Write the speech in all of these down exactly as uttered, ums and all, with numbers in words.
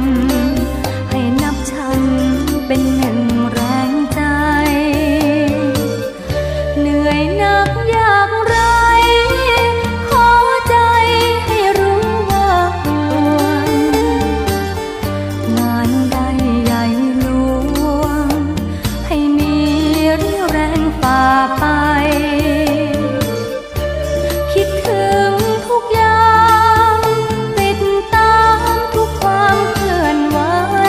ให้นับฉันเป็นหนึ่งแรงใจเหนื่อยหนักอยากไรขอใจให้รู้ว่าควรงานได้ใหญ่หลวงให้มีเรี่ยวแรงฝ่าไปคิดถึงทุกอย่างติดตามทุกความเคลื่อนไห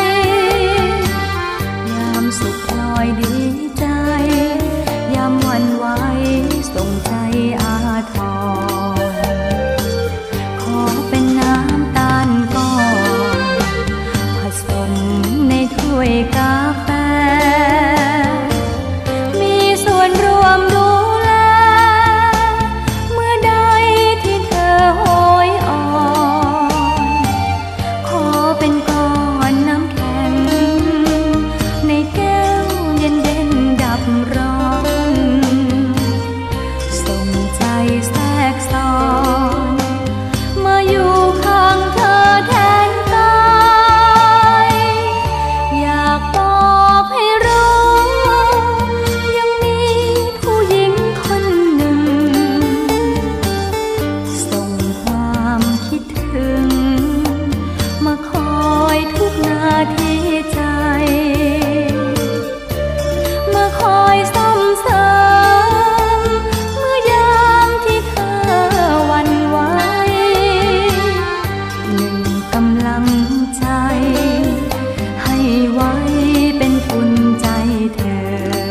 วยามสุขพลอยดีใจยามหวั่นไหวส่งใจอาทรขอเป็นน้ำตาลก่อนผสมในถ้วยกาแฟมีส่วนรวมดูแลเมื่อใดที่เธอโหยอ่อนขอเป็นก้อนน้ำแข็งในแก้วเย็นเย็นดับร้อนส่งใจแทรกซ้อนมาอยู่ข้างเธอแทนกายอยากบอกให้รู้ยังมีผู้หญิงคนหนึ่งส่งความคิดถึงมาคอยทุกนาทีใจมาคอยซ่อมเสริมเมื่อยามที่เธอหวั่นไหวหนึ่งกำลังใจให้ไว้เป็นทุนใจเธอ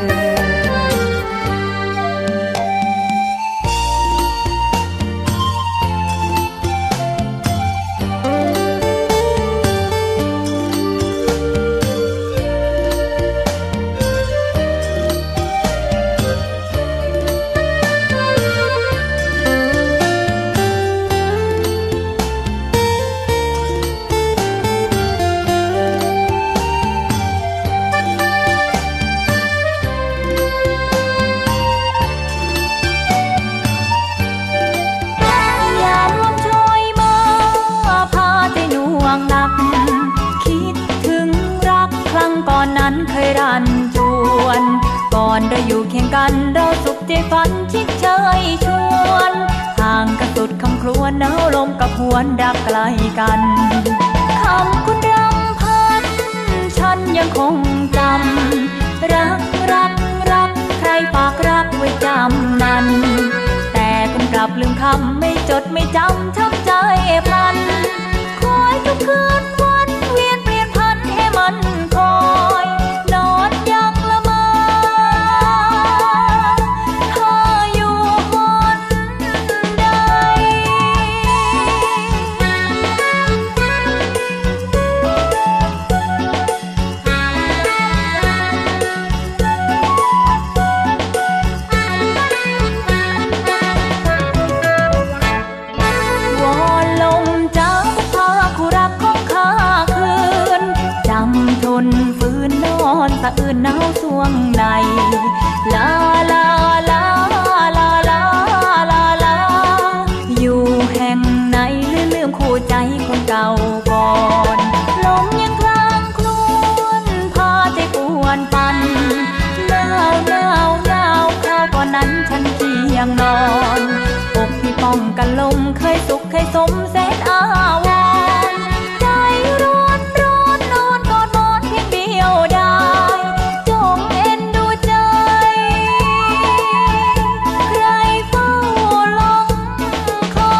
ก่อนนั้นเคยรันจวนก่อนเราอยู่เคียงกันเราสุขใจฝันชิดเชยชวนห่างกันสุดคำครวญหนาวลมกับหวนรักไกลกันคำคุณรำพันฉันยังคงจำรักรักรักใครฝากรักไว้จำนั้นแต่คุณกลับลืมคำไม่จดไม่จำช้ำใจพลันคอยทุกคืนวันเวียนเปลี่ยนพันให้มันคอยนอนยังละเมอเธออยู่หนใดวอนลมเจ้าพาคู่รักของข้าคืนจำทนฝืนนอนตะอื่นหนาวสวงในลาลาลาลาลาลาลาอยู่แห่งไหนหรือลืมคู่ใจคนเก่าก่อนลมยังกลางครวนพาใจปวนปันหนาวหนาวหนาวคราวก่อนนั้นฉันเพียงนอนอกที่ป้องกันลมเคยสุขเคยสมแสนอาวรณ์ใจร้อนร้อนนอนกอดหมอนเพียงเดียวได้จงเอ็นดูใจใครเฝ้าลงคอย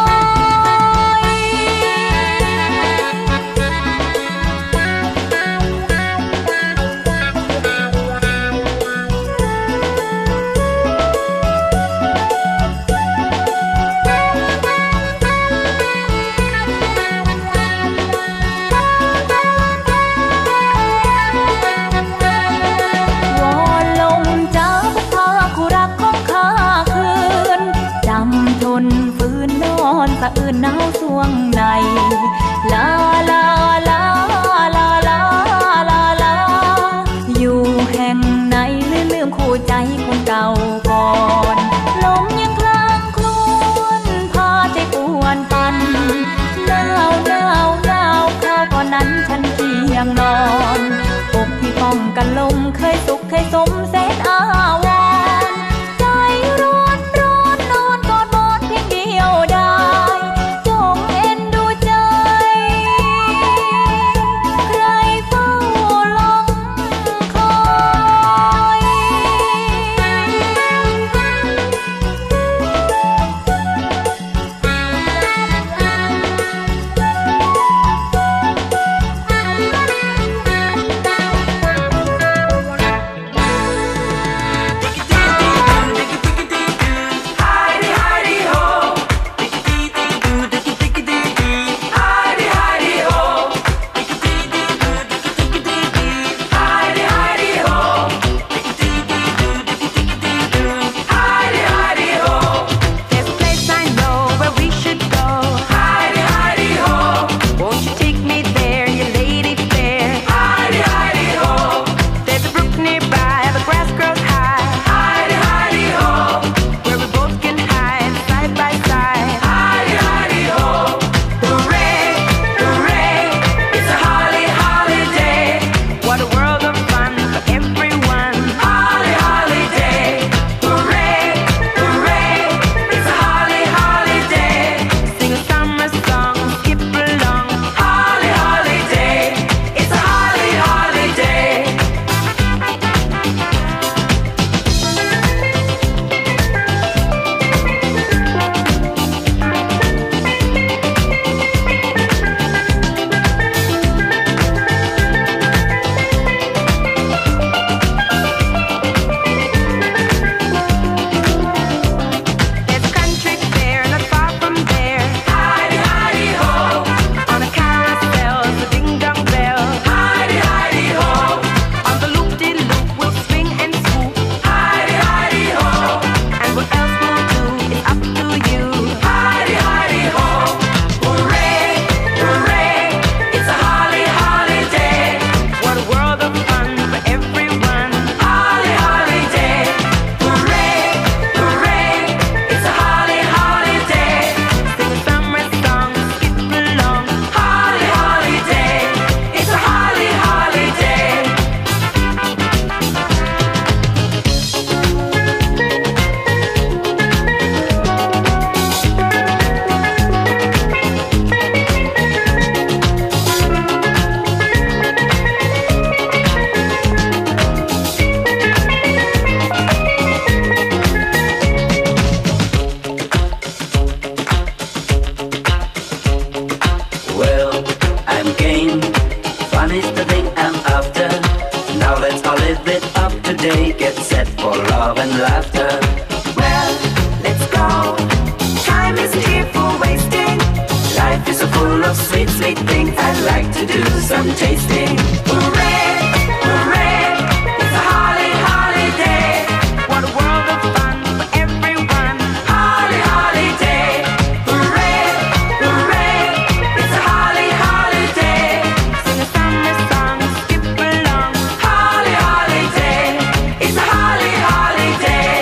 สะอื่นหนาวสวงในลาลาลาลาลาลาลาอยู่แห่งไหนหรือลืมคู่ใจคนเก่าก่อนลมยังคลางครวนพาใจปวนปันหนาวหนาวหนาวคราวก่อนนั้นฉันเพี I'm game. Fun is the thing I'm after. Now let's all live it up today. Get set for love and laughter. Well, let's go. Time isn't here for wasting. Life is so full of sweet, sweet things. I'd like to do some tasting. Hooray, hooray, it's a holly holiday. What a world of fun for everyone. Holly holiday. Hooray, hooray, it's a holly holiday. Sing a summer song, skip along. Holly holiday, it's a holly holiday.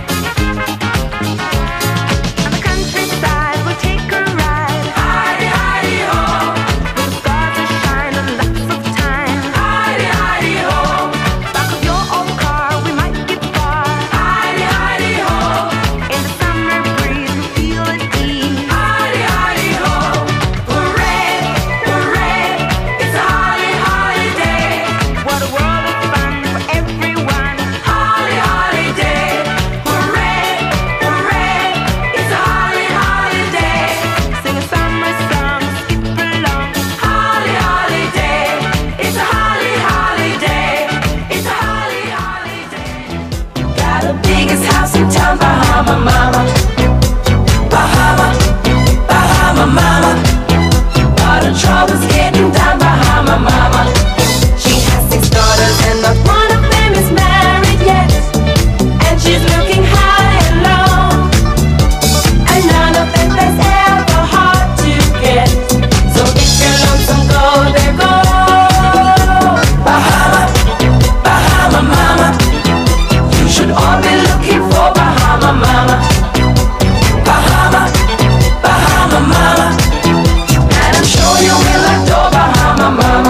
On the countryside we'll take a ride. Hidey, hidey, ho. Where the stars are shining lots of time. Hidey, hidey, ho. Back of your old car we might get far. Hidey, hidey, ho. In the summer breeze we feel at ease. Hidey, hidey, ho. Hooray, hooray, it's a holly holiday. What a world of fun for everyone. Holly holiday. Hooray, hooray, it's a holly holiday. Sing a summer song, skip along. Holly holiday, it's a holly holiday. It's a holly holiday. Got the biggest house in town, Bahama Mama. Bahama, Bahama Mama. All the troubles getting down, Bahama Mama. She has six daughters and not one of them is married yet. And she's looking high and low. And none of them is ever hard to get. So if you're lonesome, go there, go. Bahama, Bahama Mama. You should all be looking for Bahama Mama. Bahama, Bahama Mama. And I'm sure you will adore Bahama Mama.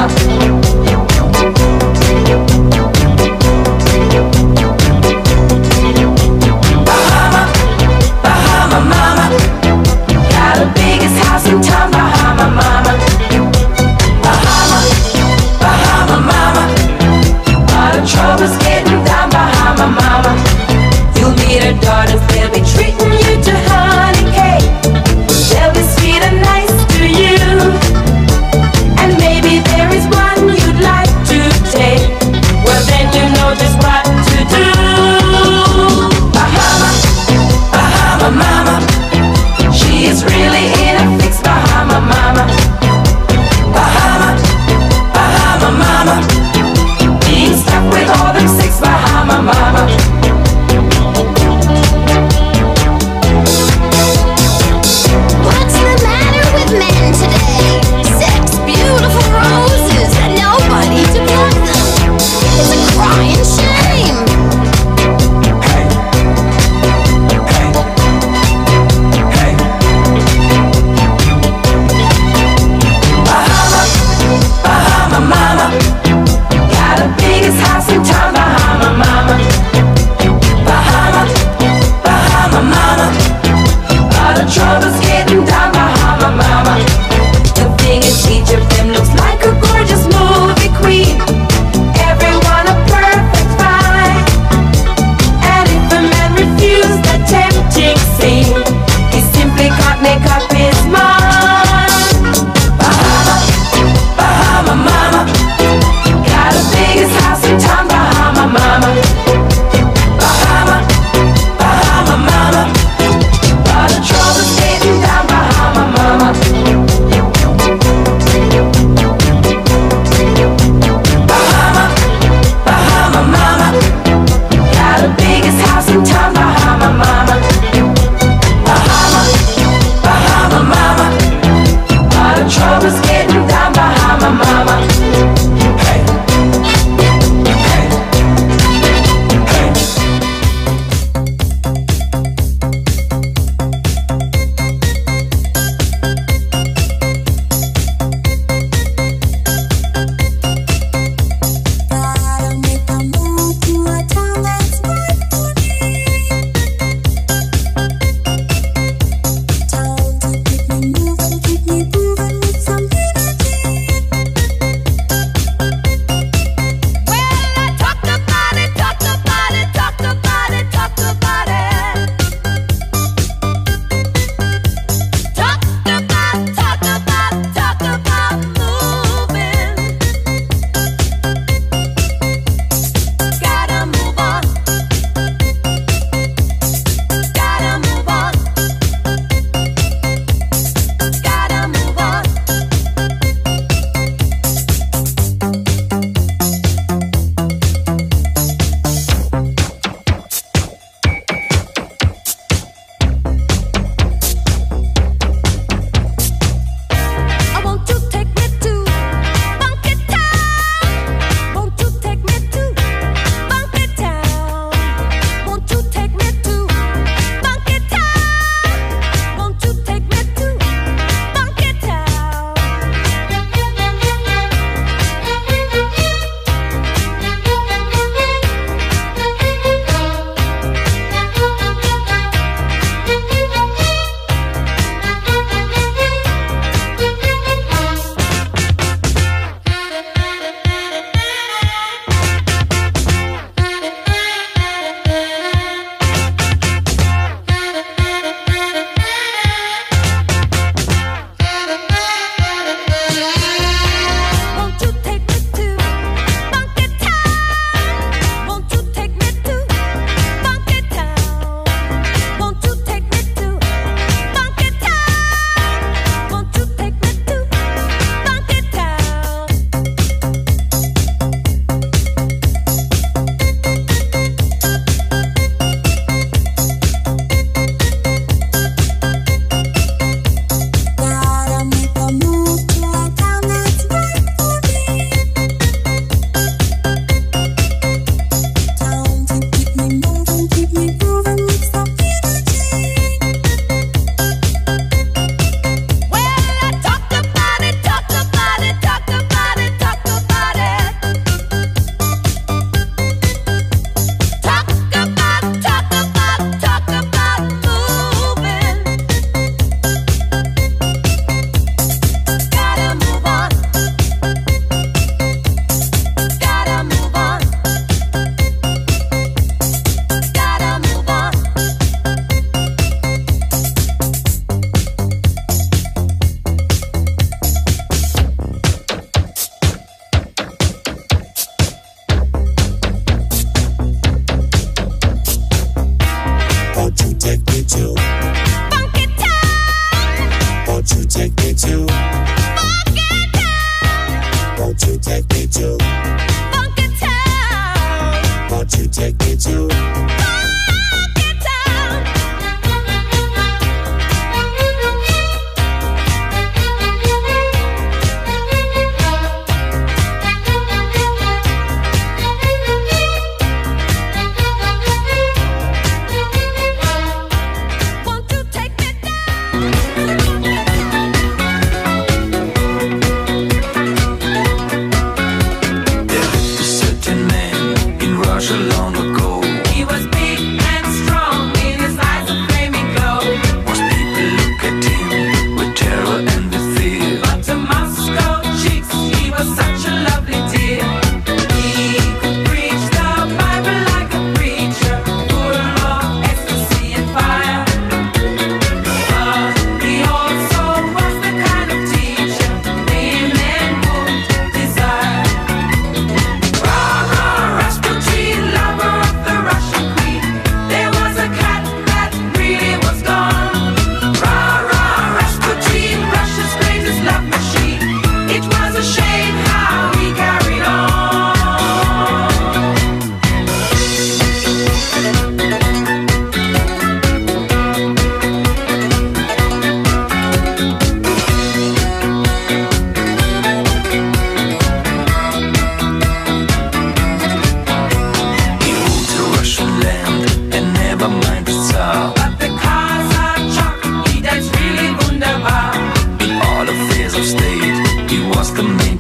Bahama, Bahama Mama. Got the biggest house in town, Bahama Mama. Bahama, Bahama Mama. All the troubles getting down, Bahama Mama. You'll meet her daughters, they'll be treating you to honey cake. They'll be sweet and nice to you. And maybe there is one you'd like to take. Well then you know just what to do. Bahama, Bahama Mama. She is really in a fix, Bahama Mama. Bahama, Bahama Mama. Being stuck with all them six, Bahama Mama. What's the matter with men today? Six beautiful roses and nobody to pluck them. It's a crying shame. Hey, hey, hey. Bahama, Bahama Mama. Got the biggest house in town, Bahama Mama. Bahama, Bahama Mama. All the troubles getting down, Bahama Mama. The thing is each of them looks like a gorgeous movie queen. Everyone a perfect find. And if a man refused the tempting scene, he simply can't make up his mind. Bahama, Bahama Mama. Got the biggest house in town, Bahama Mama. Bahama, Bahama Mama. All the troubles getting down, Bahama Mama. Bahama, Bahama Mama. Got the biggest house in town, Bahama Mama. Bahama, Bahama Mama. All the troubles getting down, Bahama Mama. Hey, hey, hey. Gotta make a move to a town that's right for me. Town to keep me moving, keep me grooving with some hip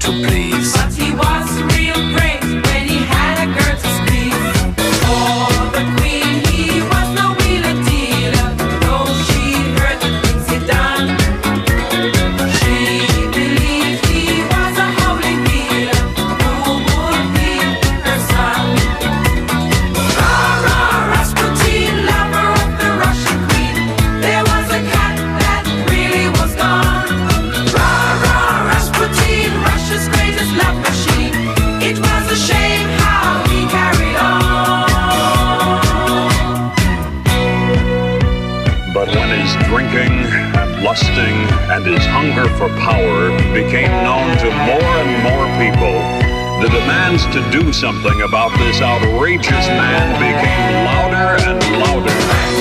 to please. But he was real great when he had a girl to squeeze. For the queen, he was no wheeler dealer. Though she heard the things he done, she believed he was a holy healer who would heal her son. Rah, rah, Rasputin, lover of the Russian queen. There was a cat that really was gone. Rah, rah, Rasputin, Russia's greatest love machine. It was a shame how he carried on. But when his drinking and lusting and his hunger for power became known to more and more people, the demands to do something about this outrageous man became louder and louder.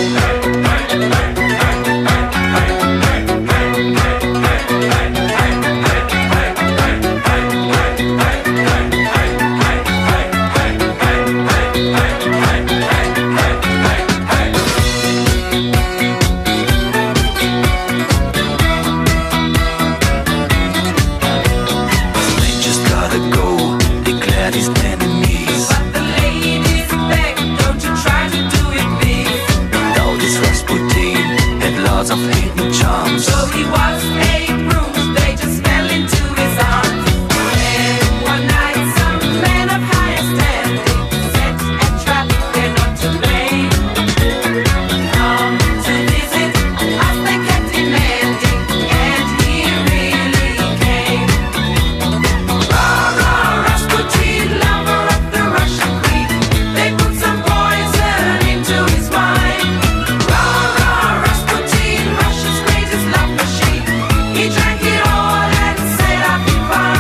They just gotta go, declared his enemies. But the ladies begged, don't you try to do it, please. Now this Rasputin had lots of hidden charms. So he was a bruise, they just fell into his arms. And one night some men of higher standing set a trap, they're not to blame. Come to visit us, they kept demanding, and he really came. Rah, rah, Rasputin, lover of the Russian queen. They put some poison into his wine. Rah, rah, Rasputin, Russia's greatest love machine. He drank it all and said, I'll be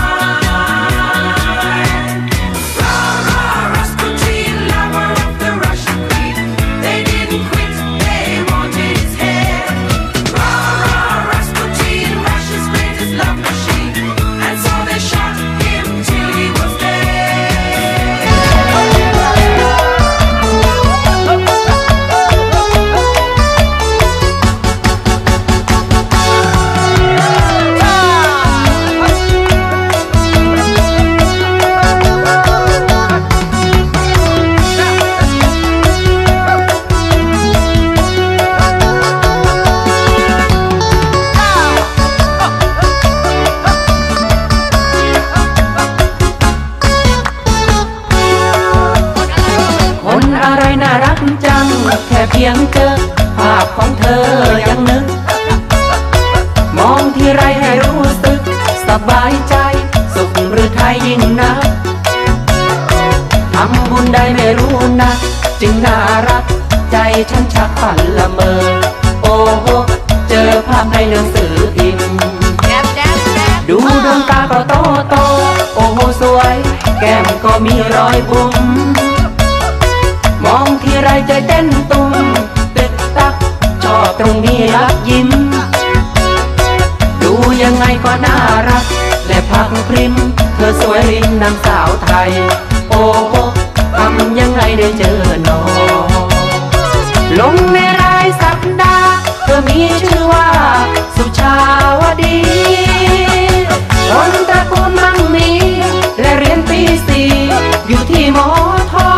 fine. Rah, rah, Rasputin, lover of the Russian queen. They didn't quit, they wanted his head. Rah, rah, Rasputin, Russia's greatest love machine. And so they shot him till he was dead. คนอะไรน่ารักจัง แค่เพียงเจอภาพของเธอยังนึก มองทีไรให้รู้สึก สบายใจ สุขหรือไทยยิ่งนัก ทำบุญได้ไม่รู้นะจึงน่ารัก ใจฉันชักฝันละเมอ โอ้โห เจอภาพในหนังสือพิมพ์ ดูดวงตาก็โตโต โอ้โหสวย แก้มก็มีรอยบุ๋ม มองทีไรใจเต้นตุ้มตึกตัก ชอบตรงนี้รักยิ้ม ดูยังไงก็น่ารัก และพักพริม เธอสวยริมนางสาวไทย โอ้โหทำยังไงได้เจอหนอ ลงในรายสัปดาห์เธอมีชื่อว่าสุชาวดี คนตระกูลมั่งมี และเรียนปีสี่อยู่ที่มอทอ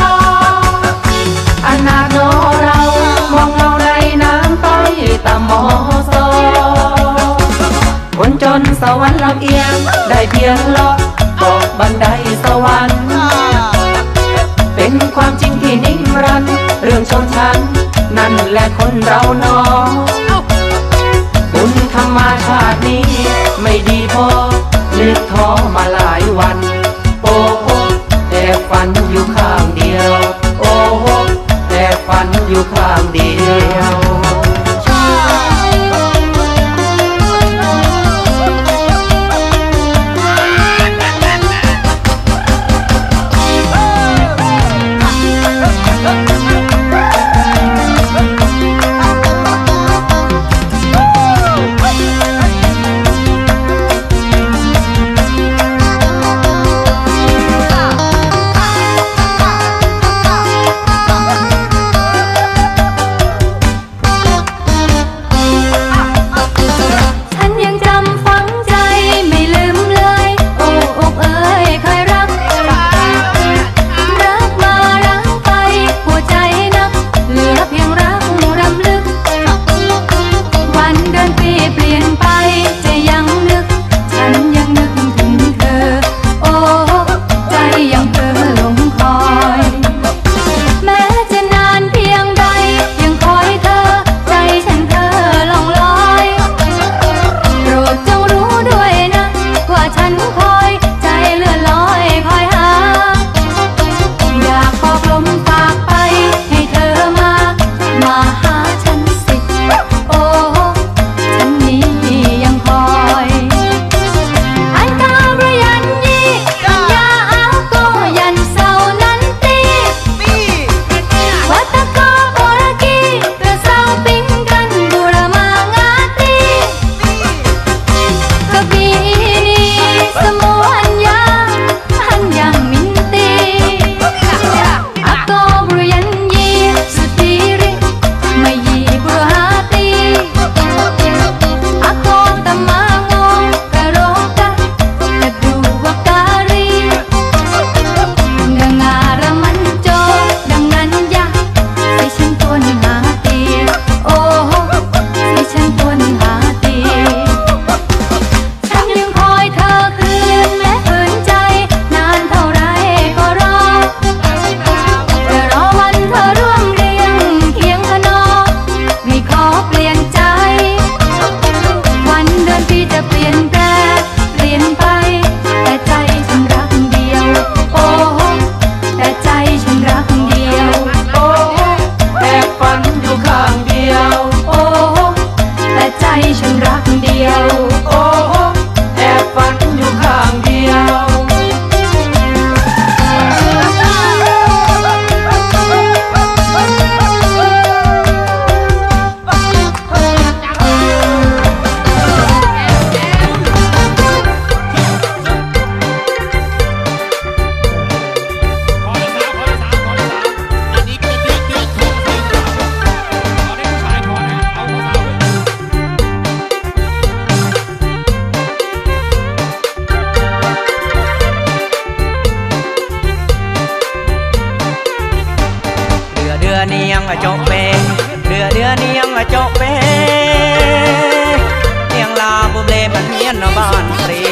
อนาถโนเรามองเงาในน้ำต้อยตามมอซอ คนจนสวรรค์ลำเอียง ได้เพียงเลาะเกาะบันไดสวรรค์ เป็นความจริงที่นิรันดร์เรื่องชนชั้น นั่นแหละคนเราเนอ บุญธรรมชาตินี้ไม่ดีพอนึกท้อมาหลายวัน โอ้โหแต่ฝันอยู่ข้างเดียว โอ้โหแต่ฝันอยู่ข้างเดียว Hey! ยงโจเปเดือเดือเนียงโจเปเนียงลาบุเบลมันเมียนบ้านตรี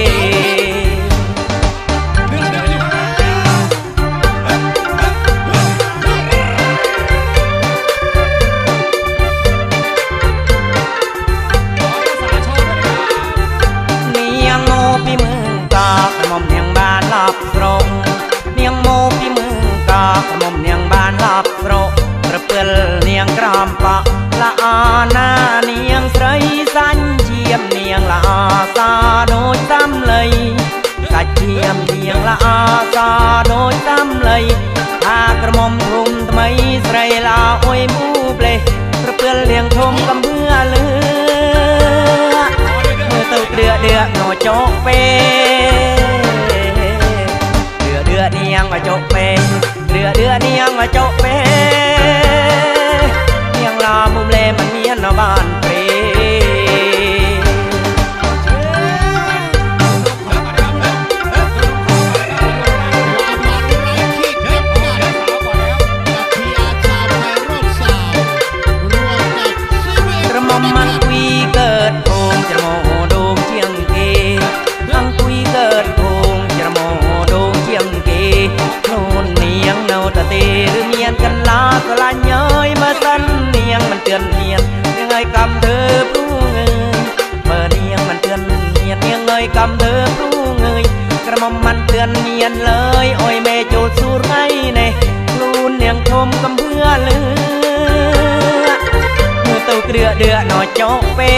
เนียงโมปีมือกากระหม่อมเนียงบ้านลับตรงเนียงโมปีมือกากระหม่อมเนียงบ้านลับตรงกระเปื้อเนียงกรามปะละอาหน้าเนียงใสสันเจียมเนียงละอาซาโดยตั้มเลยสัจเจียมเนียงละอาซาโดยตั้มเลยหากระหม่อมทุ่มทำไมใส่ลาโอยมูเปลกระเปื้อเลียงชมกำเพื่อเลือเมื่อตึกเดือเดือโนโจเปเดือเดือเนียงโจเปเดือเดือเนียงโจเปเนียงลามุมเลมันเมียนบ้านเปรกระหม่อมมันคุยเกิดโพงจะโมโดงเชียงเกมันคุยเกิดโพงจะโมโดงเชียงเกโน่นเนียงเนาตะเตหรือเมียนกันลาสลายเย้ยมาสั้นเนียงมันเตือนเนียนยังไงกำเธอผู้เงยเมื่อเนียงมันเตือนเนียนยังไงกำเธอผู้เงยกระหม่อมมันเตือนเนียนเลยโอ้ยเมโจสูรไงเน่ลูนเนียงชมกำเพื่อเลือมือเต้าเกลือเดือหน่อโจเป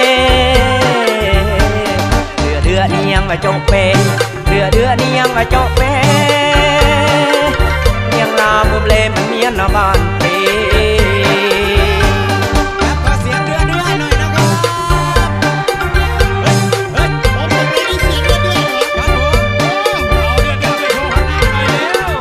เดือเดือเนียงโจเปเดือเดือเนียงโจเปเนียงลาบุเบลมันเมียนบ้านเปขอเสียงเดือเดือหน่อยนะครับเฮ้ยผมจะไม่ได้เสียงเดือเดือครับผมเอาเดือเดือไปโชว์ข้างหน้าหน่อย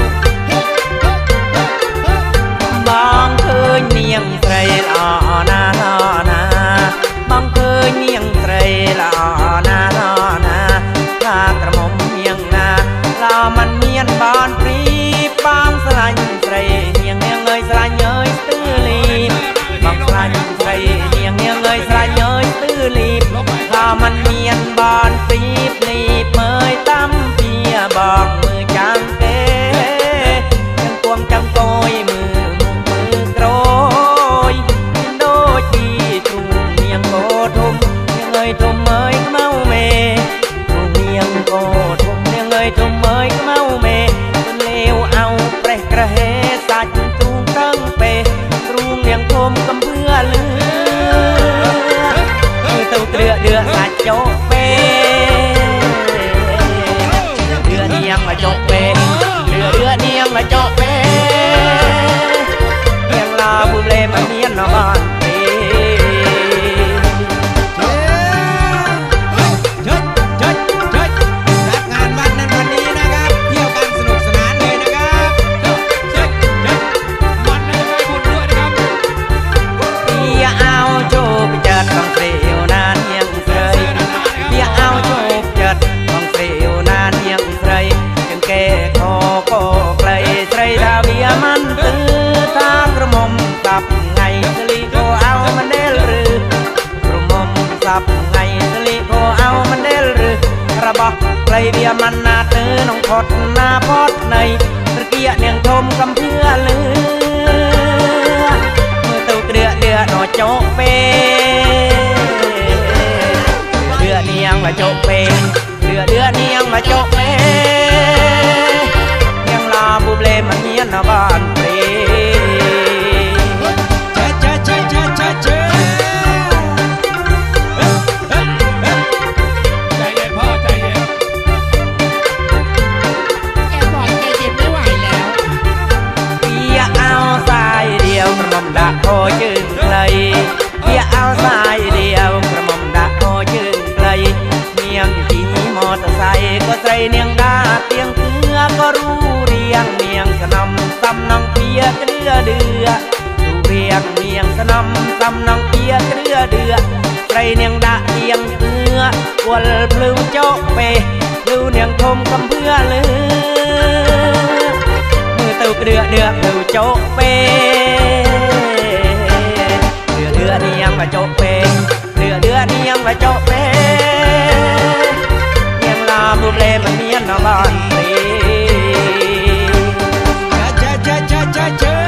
แล้วบางเคยเนียงไตรลานานานาบางเคยเนียงไตรลานานานาถ้ากระหม่อมเนียงนาลามันเมียนบ้านปรีบางสลายไตรเนียงเนียงเงยสลายเย้ยตื้อลีบางสลายไตรเนียงเนียงเงยสลายเย้ยตื้อลีลามันเมียนบ้านปรีบลีบเมยตั้มเปียบอกมือจังเกจังกวงจังโกยมือมุกมือกรอยโดยที่ทุ่งเนียงโกทุ่มเนียงเงยทุ่มเมยเมาเมทุ่งเนียงโกทุ่มเนียงเงยทุ่มเมยเมาเมจนเลวเอาเปรกระเฮสัจตุงตั้งเปกรุงเนียงทมกำเพื่อเลือมือเต้าเกลือเดือสัจโจเปเดือเนียงโจเปเดือเดือเนียงโจเปเนียงลาบุเบลมันเมียนบ้านเปจัดงานวันนั้นวันนี้นะครับเที่ยวกันสนุกสนานเลยนะครับมันเลยบุญด้วยนะครับอย่าเอาโจบจัดต้องเสียวนานยังใส่อย่าเอาโจบจัดต้องเสียวนานยังใส่จึงแก่คอก็ไกลใส่ดาเบียมันตื้อทางกระหม่อมสับไงสลีโกเอามันเดลหรือกระหม่อมสับไงสลีโกเอามันเดลหรือระบอกไกลเบียมันนาเตือน้องพดหน้าพดในตะเกียเนียงทมกำเพื่อเลือมือเต้าเกลือเดือหน่อโจเปเดือเนียงมาโจเปเดือเดือเนียงมาโจเปเนียงลาบุเบลมันเมียนบ้านเปรเจ๊เจ๊เจ๊เจ๊เจ๊เจ๊ใจเย็นพ่อใจเย็นแกบอกใจเย็นไม่ไหวแล้วอย่าเอาสายเดียวกระหม่อมดักโคจึงไกลอย่าเอาสายเดียวกระหม่อมดักโคจึงไกลเนียงขี่มอเตอร์ไซค์ก็ใส่เนียงดาเตียงเกลือก็รู้เรียงเนียงสนำซ้ำน้องเปียเกลือเดือรู้เรียงเนียงสนำซ้ำน้องเปียเกลือเดือใส่เนียงดาเตียงเกลือวลพลืมโจเปลูเนียงทมกำเพื่อเลือมือเต้าเกลือเดือพลืมโจเป là cho bé nhưng là mưa lê mà miên nó bàn đi cha cha cha cha cha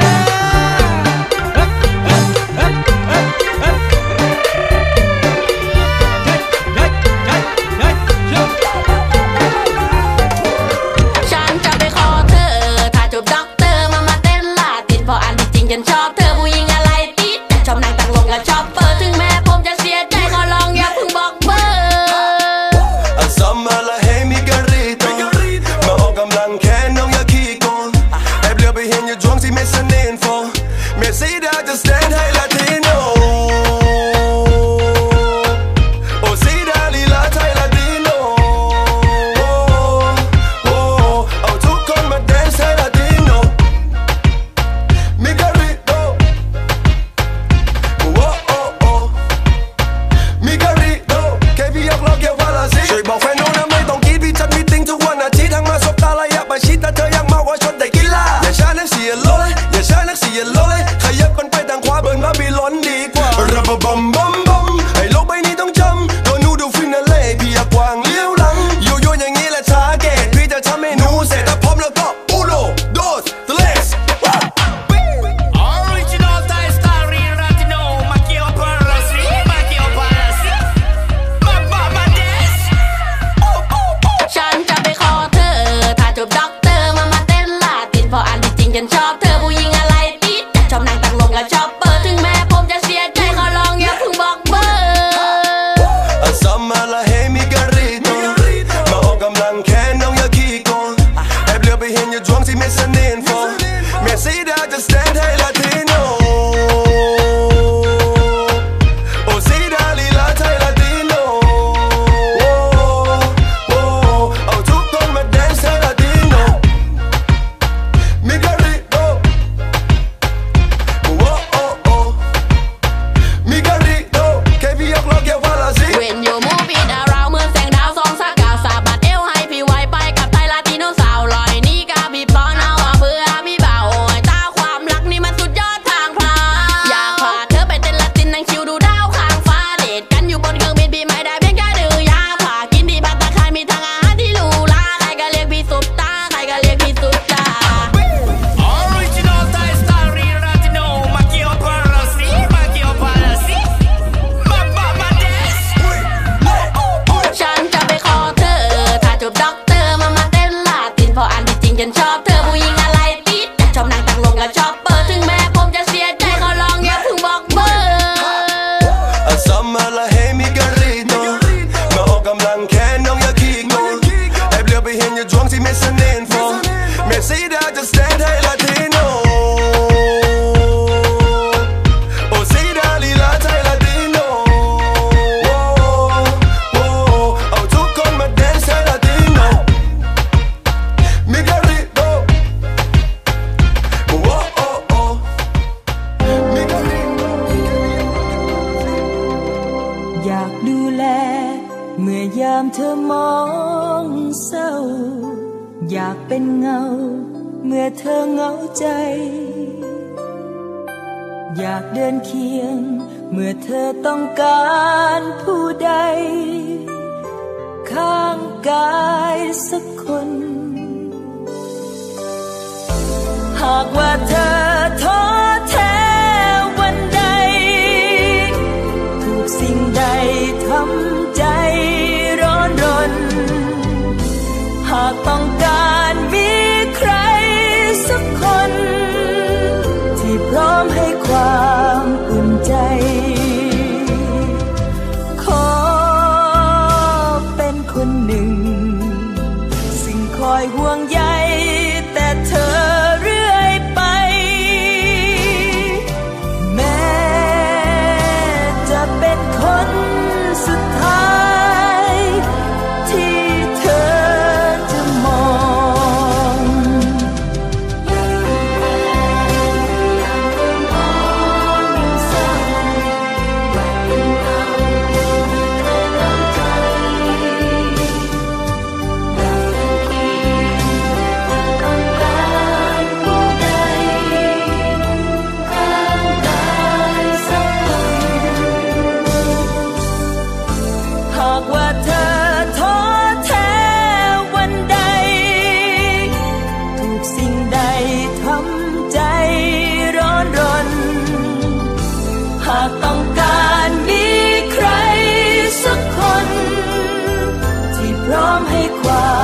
cry.